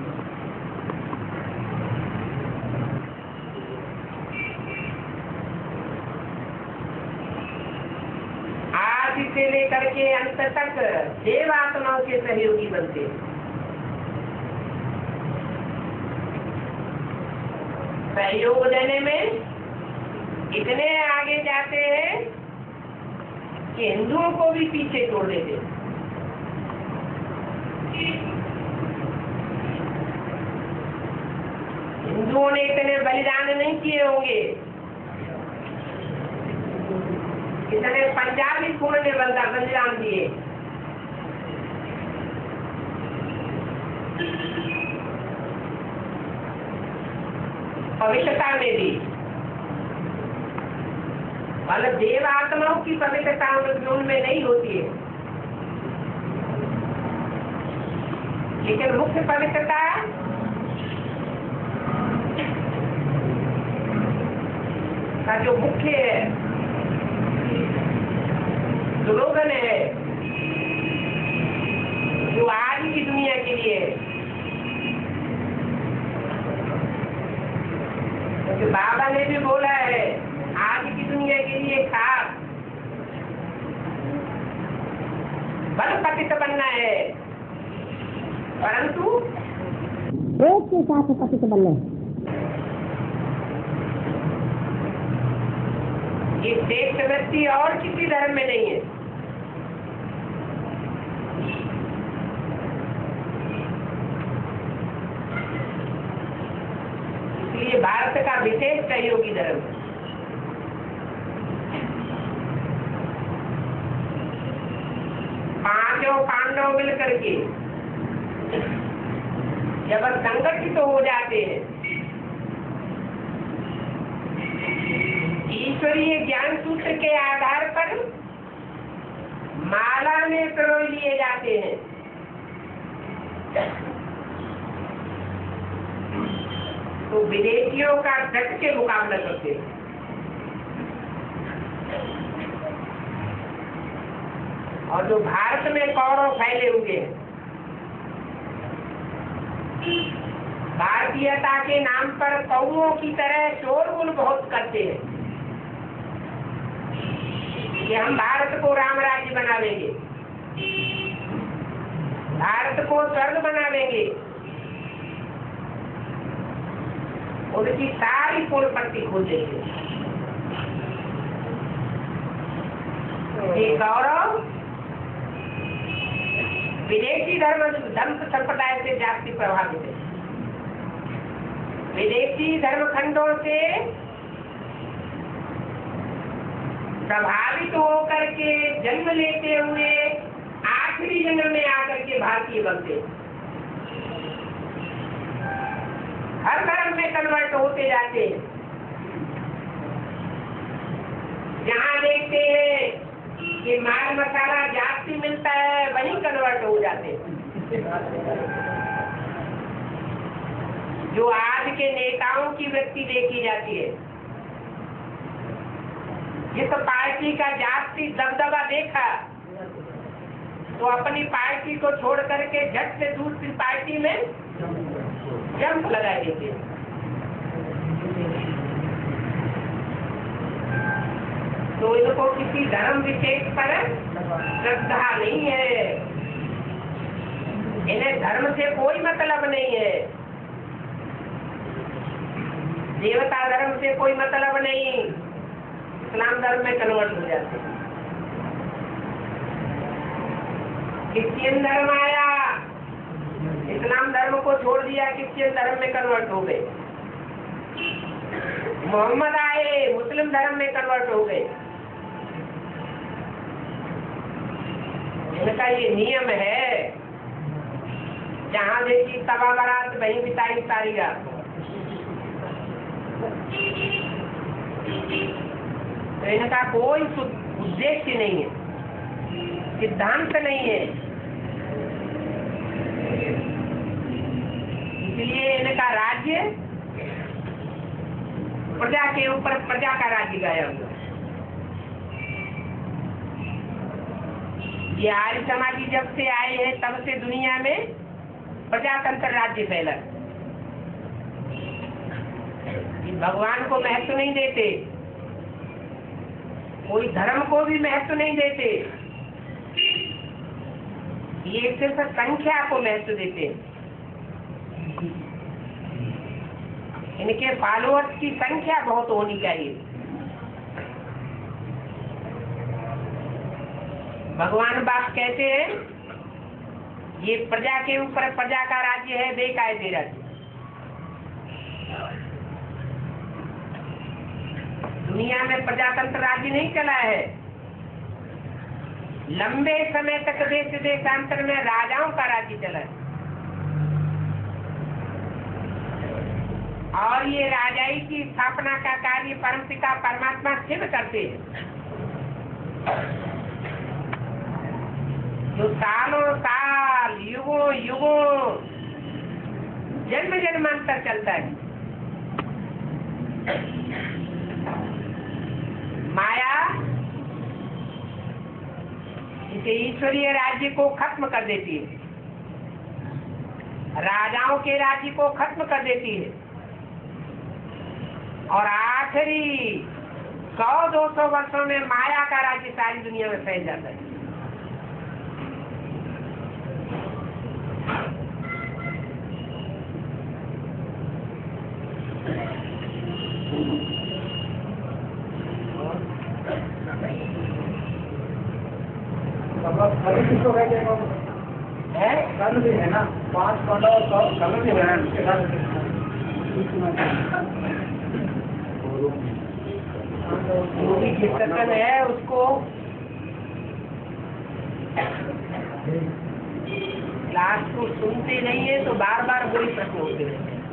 आज से लेकर के अंत तक देव आत्माओं के सहयोगी बनते हैं। सहयोग देने में इतने आगे जाते हैं कि हिंदुओं को भी पीछे छोड़ देते हैं। हिंदुओं ने इतने बलिदान नहीं किए होंगे, इतने पंजाबी खून ने बलिदान दिए। पवित्रता में भी मतलब देव आत्माओं की पवित्रता उनमें नहीं होती है, लेकिन मुख्य पवित्रता का जो मुख्य स्लोगन है, जो आज की दुनिया के लिए, क्योंकि बाबा ने भी बोला है आज की दुनिया के लिए खास बल पतित बनना है, परंतु एक के साथ पतित बनना है। ये श्रेष्ठ व्यक्ति और किसी धर्म में नहीं है। इसलिए भारत का विशेष सहयोगी धर्म है। पांचों पांडव मिलकर के जब संगठित तो हो जाते हैं, ईश्वरीय ज्ञान सूत्र के आधार पर माला में पिरो लिए जाते हैं, तो विदेशियों का डट के मुकाबला करते हैं। और जो भारत में कौरव फैले हुए हैं, भारतीयता के नाम पर कौओं की तरह शोरगुल बहुत करते हैं कि हम भारत को राम राज्य बनावेंगे, भारत को स्वर्ग बनावेंगे। उनकी सारी पूर्णपट्टी खो देंगे। ये गौरव विदेशी धर्म धर्म संप्रदाय से जाति प्रभावित है। विदेशी धर्म खंडों से प्रभावित होकर के जन्म लेते हुए आखिरी जन्म में आकर के भारतीय बनते, हर धर्म में कन्वर्ट होते जाते। जहाँ देखते हैं कि माल मसाला जाति मिलता है, वहीं कन्वर्ट हो जाते। जो आज के नेताओं की वृत्ति देखी जाती है, जिस पार्टी का जाति दबदबा देखा तो अपनी पार्टी को छोड़ करके झट से दूसरी पार्टी में जंप लगा देते। तो इनको किसी धर्म विशेष पर श्रद्धा नहीं है, इन्हें धर्म से कोई मतलब नहीं है, देवता धर्म से कोई मतलब नहीं, इस्लाम धर्म में कन्वर्ट हो जाते। क्रिश्चियन धर्म आया, इस्लाम धर्म को छोड़ दिया, क्रिश्चियन धर्म में कन्वर्ट हो गए। मोहम्मद आए, मुस्लिम धर्म में कन्वर्ट हो गए। इनका ये नियम है, जहाँ देखी तबा बारात वहीं बिताई सारी रात। तो इनका कोई उद्देश्य नहीं है, सिद्धांत नहीं है, इसलिए इनका राज्य प्रजा के ऊपर, प्रजा का राज्य गाया हुआ। ये आर्य समाजी जब से आए हैं तब से दुनिया में प्रजातंत्र राज्य फैला। भगवान को महत्व नहीं देते, कोई धर्म को भी महत्व नहीं देते, ये सिर्फ संख्या को महत्व देते। इनके फॉलोअर्स की संख्या बहुत होनी चाहिए। भगवान बाप कहते हैं ये प्रजा के ऊपर प्रजा का राज्य है, बेकायदे राज्य। दुनिया में प्रजातंत्र राज्य नहीं चला है। लंबे समय तक देश देशांतर में राजाओं का राज्य चला है, और ये राजाई की स्थापना का कार्य परमपिता परमात्मा शिव करते हैं, जो सालों साल युगों युगों जन्म जन्मांतर चलता है। माया इसे ईश्वरीय राज्य को खत्म कर देती है, राजाओं के राज्य को खत्म कर देती है, और आखिरी सौ दो सौ वर्षों में माया का राज्य सारी दुनिया में फैल जाता है। कल किसको कहते हैं? कल भी है ना, पांच पांडव और कल भी है। जो भी कीर्तन है उसको लास्ट को सुनते नहीं है तो बार बार वही प्रश्न होते रहते हैं।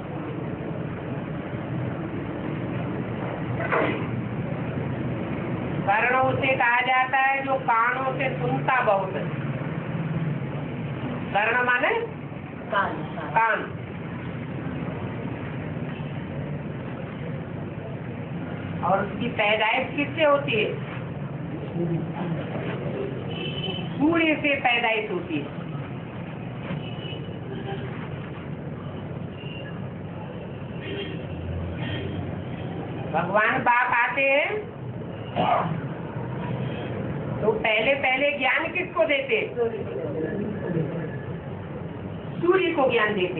कर्ण उसे कहा जाता है जो कानों से सुनता बहुत है। कर्ण माने कान कान। और उसकी पैदाइश किससे होती है? सूर्य से पैदाइश होती है। भगवान बाप आते हैं तो पहले पहले ज्ञान किसको देते? सूर्य को ज्ञान देते।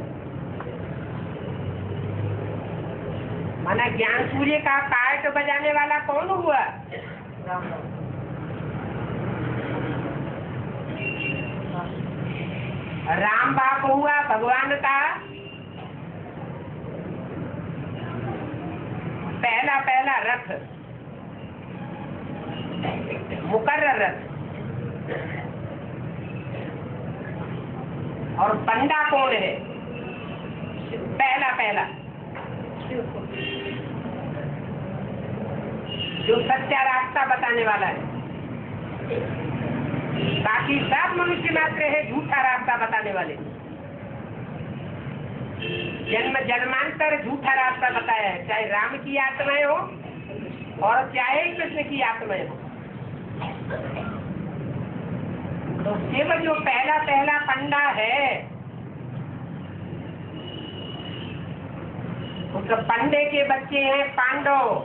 माना ज्ञान सूर्य का पार्ट बजाने वाला कौन हुआ? राम बाप हुआ भगवान का पहला पहला रथ, मुकर्रर रथ। और पंडा कौन है? पहला पहला जो सच्चा रास्ता बताने वाला है। बाकी सब मनुष्य मात्र है झूठा रास्ता बताने वाले। जन्म जन्मांतर झूठा रास्ता बताया है, चाहे राम की आत्माएं हो और चाहे कृष्ण की आत्माएं हो। तो शिव जो पहला पहला पंडा है, उस पंडे के बच्चे हैं पांडव।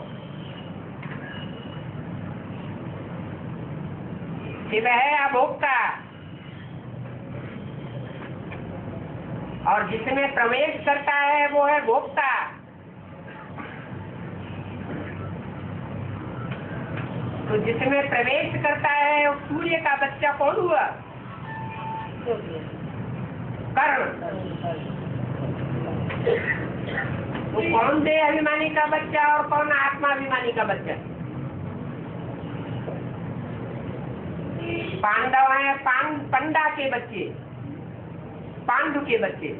शिव है अभोक्ता, और जिसमें प्रवेश करता है वो है भोक्ता। तो जिसमें प्रवेश करता है उस सूर्य का बच्चा कौन हुआ? कर्ण। तो कौन देह अभिमानी का बच्चा और कौन आत्मा अभिमानी का बच्चा? पांडव है पां, पंडा के बच्चे, पांडु के बच्चे,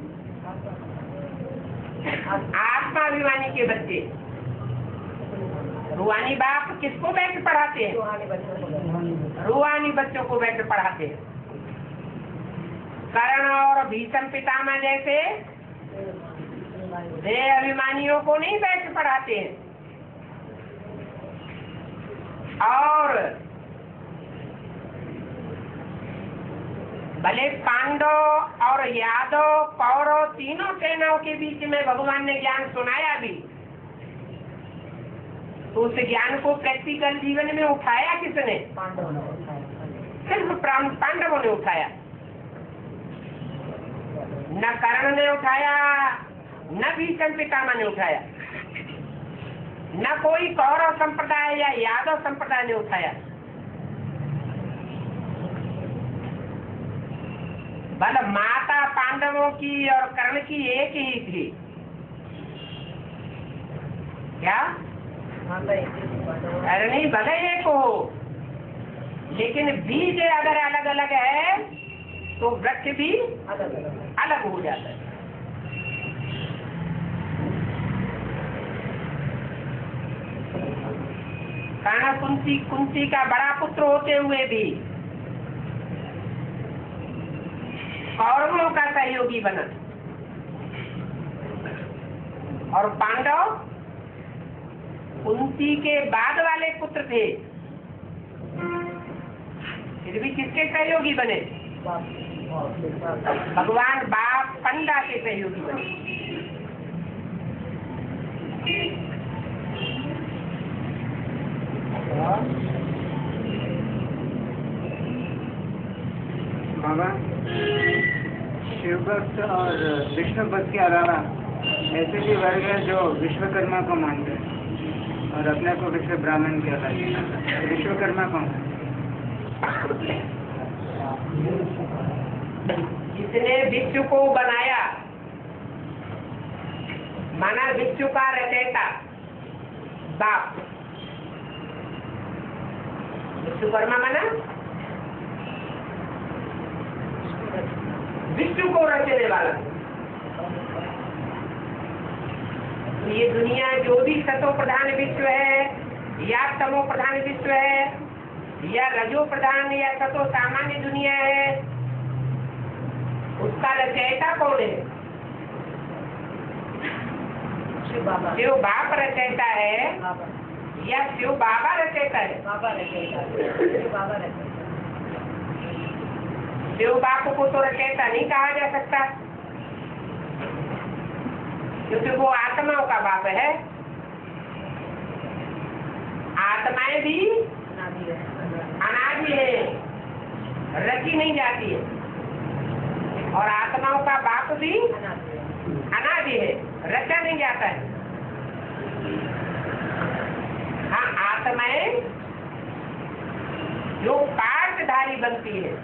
आत्मा अभिमानी के बच्चे। रूहानी बाप किसको बैठ पढ़ाते हैं? रूहानी बच्चों को बैठ पढ़ाते हैं। कर्ण और भीष्म पितामह जैसे देह अभिमानियों को नहीं बैठ पढ़ाते हैं। और भले पांडव और यादव कौरव तीनों सेनाओं के बीच में भगवान ने ज्ञान सुनाया भी, तो उस ज्ञान को प्रैक्टिकल जीवन में उठाया किसने? सिर्फ पांडवों ने उठाया, न कर्ण ने उठाया, न भीष्म पितामह ने उठाया, न कोई कौरव संप्रदाय या यादव संप्रदाय ने उठाया। भले माता पांडवों की और कर्ण की एक ही थी, क्या? अरे नहीं, भले एक हो, लेकिन बीज अगर अलग अलग है तो वृक्ष भी अलग अलग हो जाता है। कर्ण कुंती कुंती का बड़ा पुत्र होते हुए भी कौरवों का सहयोगी बना, और पांडव कुंती के बाद वाले पुत्र थे, फिर भी किसके सहयोगी बने? भगवान बाप पंडा के सहयोगी बने। बाबा, शिव भक्त और विष्णु भक्त के अलावा ऐसे भी वर्ग है जो विश्वकर्मा को मानते हैं और अपने को विश्व ब्राह्मण कहलाते हैं। विश्वकर्मा कौन है? जिसने विश्व को बनाया, माना विश्व का रचयिता बाप, विश्वकर्मा माना विश्व को रचने वाला। ये दुनिया जो भी सतो प्रधान विश्व है या तमो प्रधान विश्व है या रजो प्रधान या सतो सामान्य दुनिया है, उसका रचयिता कौन है? शिव बाप रचयिता है या शिव बाबा रचयिता है? बाबा रचयिता है, बाबा रचयिता। शिव बाप को तो रचयिता नहीं कहा जा सकता, क्योंकि वो आत्माओं का बाप है। आत्माएं भी अनादि है, रची नहीं जाती है, और आत्माओं का बाप भी अनादि है, रचा नहीं जाता है। हाँ, आत्माएं जो पार्टधारी बनती है,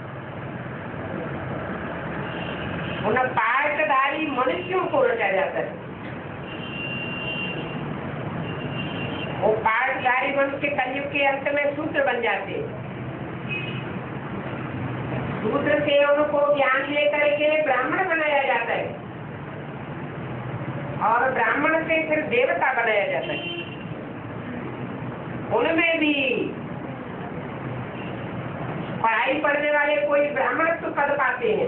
उन पार्टधारी मनुष्यों को रचा जाता है। वो पार्टधारी मनुष्य कलयुग के अंत में शूद्र बन जाते हैं। शूद्र से उनको ज्ञान लेकर के ब्राह्मण बनाया जाता है, और ब्राह्मण से फिर देवता बनाया जाता है। उनमें भी पढ़ाई पढ़ने वाले कोई ब्राह्मणत्व पद पाते हैं,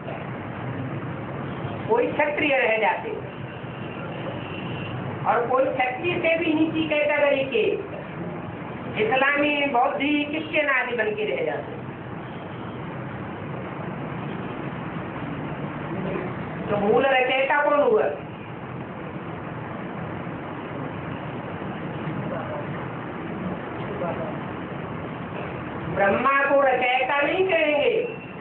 कोई क्षत्रिय रह जाते, और कोई क्षत्रिय से भी नीची कैटेगरी के इस्लामी बौद्धी क्रिश्चियन आदि बन के रह जाते। तो मूल रचयिता कौन हुआ? ब्रह्मा को रचयिता नहीं कहेंगे,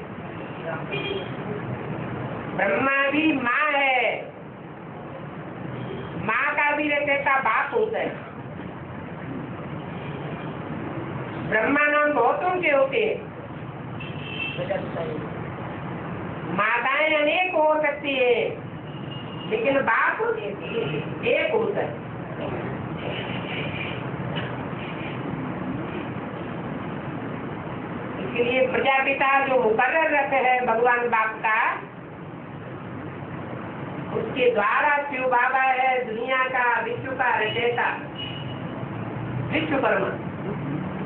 ब्रह्मा भी माँ है, माँ का भी रचयिता बाप होता है। ब्रह्मा नाम बहुतों के होते हैं, माताएं अनेक हो सकती है, लेकिन बाप एक होता है। इसलिए प्रजापिता जो मुकर्रर रख है भगवान बाप का, उसके द्वारा शिव बाबा है दुनिया का, विश्व का रचयिता, विश्वकर्मा।